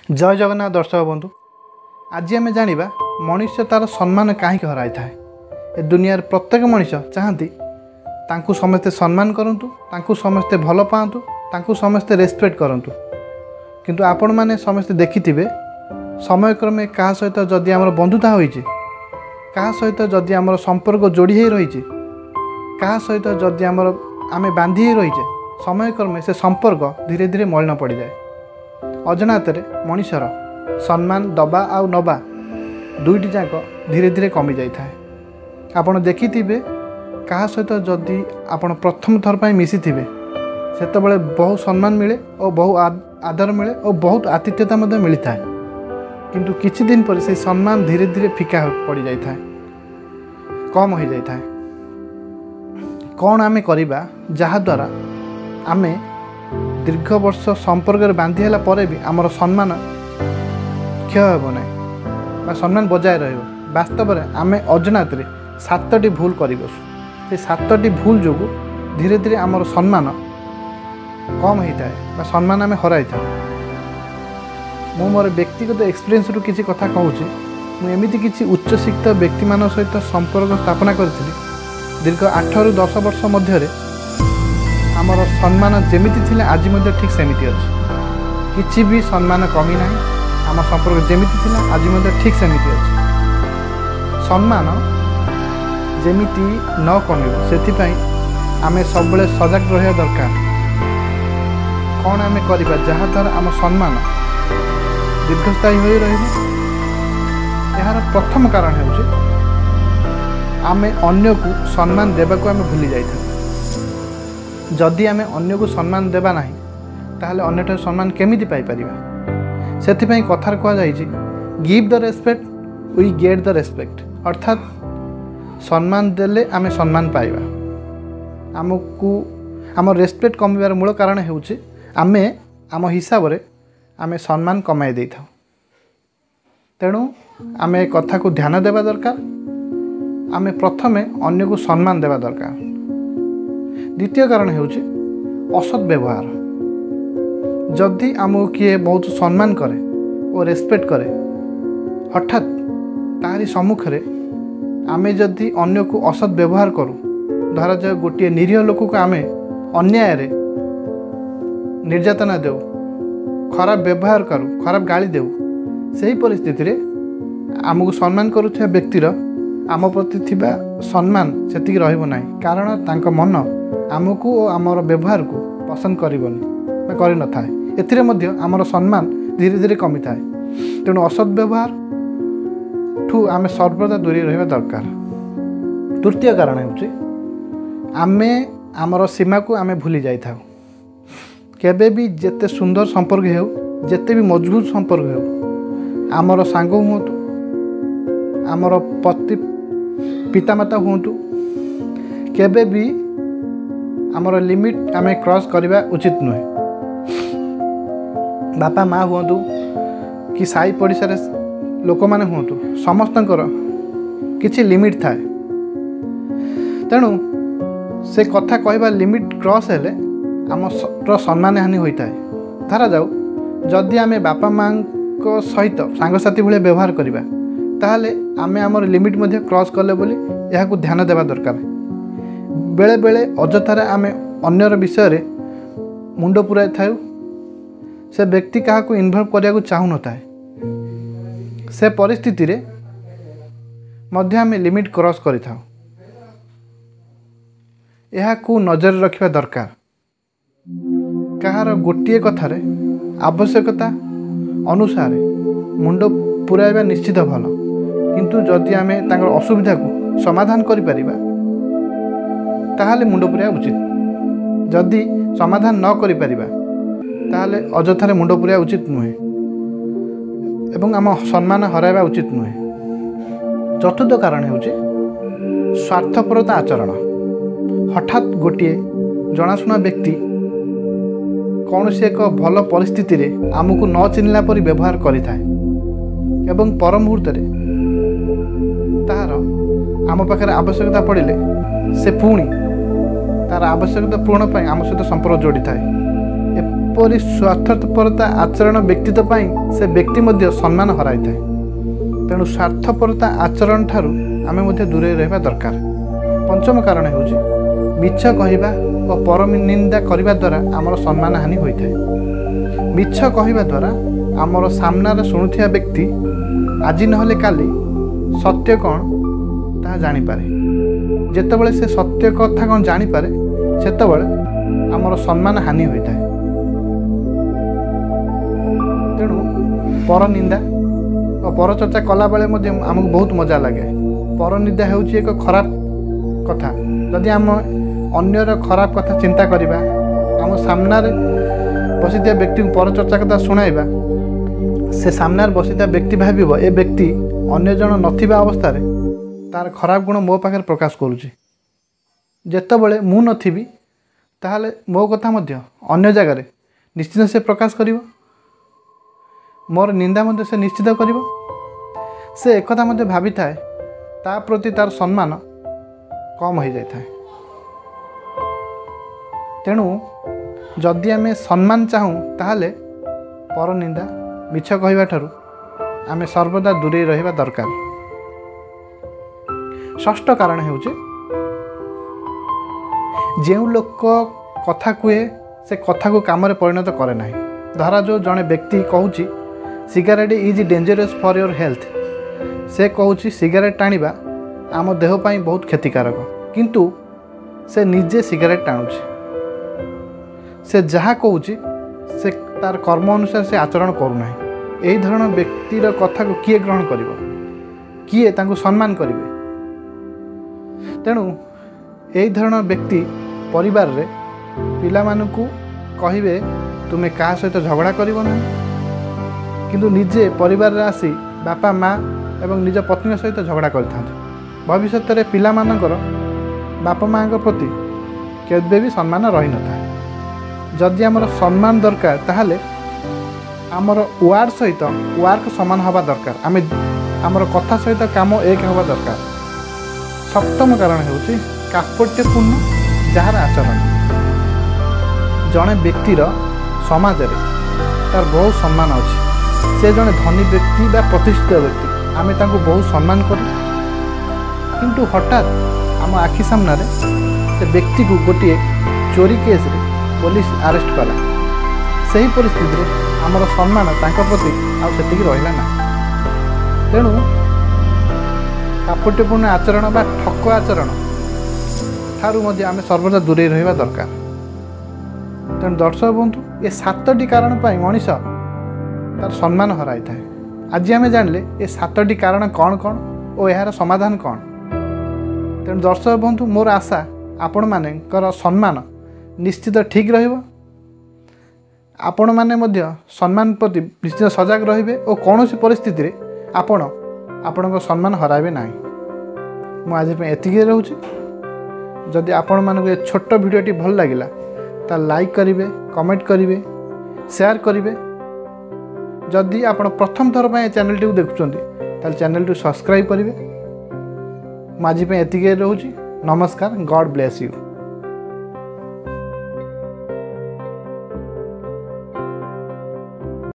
जय जगन्नाथ दर्शक बंधु। आज आम जाना मनुष्य तार सम्मान कहीं हराई थाए। ए दुनियार प्रत्येक मनुष्य चाहती तांकु समस्ते सम्मान करंतु, तांकु समस्ते भल पाआंतु, तांकु समस्ते रेस्पेक्ट करंतु। किंतु आपण माने समस्ते देखिथिबे समय क्रमे क्या सहित जदि आमर बंधुता होइचे, क्या सहित जदि आमर संपर्क जोड़ी हो रही, क्या सहित जदि आमर आमे बांधी रहीचे, समय क्रमे से संपर्क धीरे धीरे मलिन पड़ जाए। अजनाते मनुष्यर सम्मान दबा आ नबा दुईटी जाक धीरे धीरे कमी जाए। आपड़ देखि क्या सहित जदि आपण प्रथम थर पर मिसी थे से बहुत सम्मान मिले और बहुत आदर मिले और बहुत आतिथ्यता मिलता है। किंतु किछि दिन पर से सम्मान धीरे धीरे फिका पड़ जाए, कम हो जाए। कौन आमे करिबा जहाद्वारा आमे दीर्घ वर्ष संपर्क बांधी है पर भी आमर सम्मान क्षय हो ना, सम्मान बजाय रही। वास्तव में आम अजनात 7टी भूल कर बसु। 7टी भूल जो धीरे धीरे आमर सम्मान कम होता है, सम्मान आम हराई था। मु मोर व्यक्तिगत एक्सपीरियंस रु किसी कथा कहूँ। मुझे किसी उच्च शिक्षित व्यक्ति मान सहित संपर्क स्थापना करी। दीर्घ 8 ରୁ 10 वर्ष मध्य आमर सम्मान जेमिति थिले आज ठीक सेमिति अछि। किछि भी सम्मान कमी ना, आम संपर्क जेमिति थिला आज ठीक सेमिति अछि। सम्मान जेमिति न कमिबो सेथिपई आमे सबले सजग रहिया दरकार। कौन आमे करिबा जहा द्वारा आम सम्मान दीर्घस्थायी होई रहिबो। यार प्रथम कारण हेउछि आमे अन्य को सम्मान देबा को आमे भूली जाइथा। जदि आमे अन्य को सम्मान देबा नहीं ताहले अन्यटा सम्मान केमिति पाई परिबा। सेथिपई कथार कहा जाइछि, give the respect we get the respect. अर्थात सम्मान देले आमे सम्मान पाइबा। आमको आम रेस्पेक्ट कमिबार मूल कारण हेउछि आमे आम हिसाब रे आमे सम्मान कमाई देई थाउ। तेणु आमे कथा को ध्यान देबा दरकार। आमे प्रथमे अन्य को सम्मान देबा दरकार। द्वितीय कारण हेउछि असत व्यवहार। जदि आमको किए बहुत सम्मान करे और रेस्पेक्ट करे, हठात तारी सम्मुख रे आमे जदि अन्य को असत व्यवहार करूँ, धरा जाए गोटे निरीह लोक को आमे अन्याय रे निर्यातना देऊ, खराब व्यवहार करूँ, खराब गाली देऊ, सही परिस्थिति रे आमको सम्मान करुଥିବା व्यक्तिर आम प्रति थिबा सम्मान सेतिक रहइबो नाही। कारण तांको मन आमको और आमर व्यवहार को पसंद करबनी कर न था। एथिरे मध्य आमर सम्मान धीरे धीरे कमी थाए। तेणु असद व्यवहार ठू आमे सर्वदा दूरी रहिबा दरकार। तृतीय कारण हेउछि आमे आमर सीमा को आमे भूली जाई थाउ। केबे भी जेते सुंदर संपर्क हेउ, जेते भी मजबूत संपर्क हेउ, आमर सांग हुंतु, आमर पति पितामाता हुंतु, केबे भी आमर लिमिट आमे क्रॉस करवा उचित नुहे। बापा माँ हुंतु कि साई पड़िशार लोक माने हुंतु, समस्तंकर किछि लिमिट थाए। तेणु से कथा कहवा लिमिट क्रॉस हेले आम सम्मान हानि होता है। धरा जाऊ जदि आमे बापा माँ को सहित सांगसाथी भले व्यवहार करवा ताहले आमे आमर लिमिट मध्य क्रॉस कले बोली यहाकू ध्यान देवा दरकार। बेले बेले अजथारे आमे अन्यर विषय रे मुंड पुराई थाउ। से व्यक्ति क्या इनवल्व करिया को चाहू न थाए। से परिस्थिति रे मध्य आमे लिमिट क्रॉस करि थाउ। यहाकू नजर रखिबा दरकार। कहार गोटिए कथारे आवश्यकता अनुसार मुंड पुराइबा निश्चित भल। किंतु जदि आमे तांकर असुविधा को समाधान करि परिबा ताहले मुंड पुराइबा उचित। जदि समाधान न करि परिबा ताहले अजथारे मुंड पुराइबा उचित नुहे एवं आम सम्मान हराइबा उचित नुहे। चतुर्थ कारण हेउछि स्वार्थपरता आचरण। हठात गोटे जनाशुना व्यक्ति कौन से एक भल परिस्थिति रे आमको न चिन्हला परि व्यवहार करि थाए एवं पर मुहूर्त तार आम पाखे आवश्यकता पड़े से पुणी तार आवश्यकता पूर्ण आम सहित संपर्क जोड़ी थाए। एपरि स्वार्थपरता आचरण व्यक्तित्व से व्यक्ति मध्य सम्मान हराई थाए। तेणु स्वार्थपरता आचरण ठारू आमे मध्य दूरे रहबा दरकार। पंचम कारण हेउची मिछ कहिबा और पर निंदा करिबा द्वारा आमर सम्मान हानि होइथाए। मिछ कहिबा द्वारा आमर सामनार शुणुथिया व्यक्ति आज नहले काली सत्य कौन ताहा जानी पारे। जेतेबेले से सत्य कथा कौन जानी पारे सेतेबेले आमर सम्मान हानि होइथाए। तेणु पर निंदा और पर चर्चा कला बेले मध्य आमको बहुत मजा लगे। पर निंदा हेउची एक खराब कथा। जदि आम अन्यर खराब कथा चिंता करिबा, आम सामना बसिथिया व्यक्ति को पर चर्चा कथा शुणाइबा, से सामने बसिथिया व्यक्ति भाबिबो ए व्यक्ति अन्य जन नथिबा अवस्था रे तार खराब गुण मो पाखे प्रकाश करुची। जेतेबेले मु नथिबी ताहले मो कथा मध्य अन्य जगार निश्चित से प्रकाश करिवो, मोर निंदा मध्य से निश्चित करिवो। से एक कथा मध्य भाबी थाए ता प्रति तार सम्मान कम हो जाए। तेणु जदि आमे सम्मान चाहूँ ताहले पर निंदा मिछ कहवा ठारू आमे सर्वदा दूरे रहिबा दरकार। षष्ठ कारण हेउचे जो लोक कथा कुए से कथा को काम परिणत करे ना। धरा जो जड़े व्यक्ति कहूँ cigarette is dangerous for your health, से कहूँ सिगारेट टाणिबा आम देहपाई बहुत क्षतिकारक, किंतु से निजे सिगारेट टाणुची। से जहाँ कहूँ से तार कर्म अनुसार से आचरण करूना। यही धरण व्यक्तिर कथा को किए ग्रहण करिवो, किए तांको सम्मान करिवे। तेणु यही धरण व्यक्ति परिवार रे पिला मानकु कहिबे तुमे का सहित झगड़ा करिवो ना, किंतु निजे परिवार रे आसी बापा माँ एवं निज पत्नी सहित झगड़ा करथांते। भविष्य रे पिला मानकर बापा माँ प्रति केबे भी सम्मान रही न था। जदि आमर सम्मान दरकार ताहले आमर वार्ड सहित वार्क समान हवा दरकार। आमे आमर कथा सहित काम एक हवा दरकार। सप्तम कारण हेउची कापट्यपूर्ण जार आचरण। जड़े व्यक्तिर समाज रे तार बहुत सम्मान अच्छी। से जड़े धनी व्यक्ति बा प्रतिष्ठित व्यक्ति, आमे तांको बहुत सम्मान करूँ, किंतु हठात आम आखि सामने से व्यक्ति को गोटे चोरी केस रे पुलिस अरेस्ट कला। सही परिस्थिति आमर सम्मान तांको प्रति आउ सेतिकी रहिला ना। तेणु कापट्यपूर्ण आचरण बा ठक आचरण ठारू मध्य आमे सर्वदा दूरे रहिबा दरकार। तेणु दर्शक बंधु ये 7टी कारण पाई मनीष तार सम्मान हराई थाए। आज आमे जानले ये 7टी कारण कौन कौन और यार समाधान कौन। तेणु दर्शक बंधु मोर आशा आपण मानेकर सम्मान निश्चित ठीक रहिबो। आपण माने मध्य सम्मान प्रति निश्चित सजग रहिबे और कौन सी परिस्थिति रे आपण सम्मान हराबे नाही। मु आज पे एतिके रहूची। जदि आपण मानक ये छोट वीडियोटी भल लागिला ता लाइक करिवे, कमेंट करिवे, शेयर करिवे। जदि आपण प्रथम थर पे चैनल टी देखुचंती ताल चैनल टी सब्सक्राइब करिवे। मु आज पे एतिके रहूची। नमस्कार। God bless you.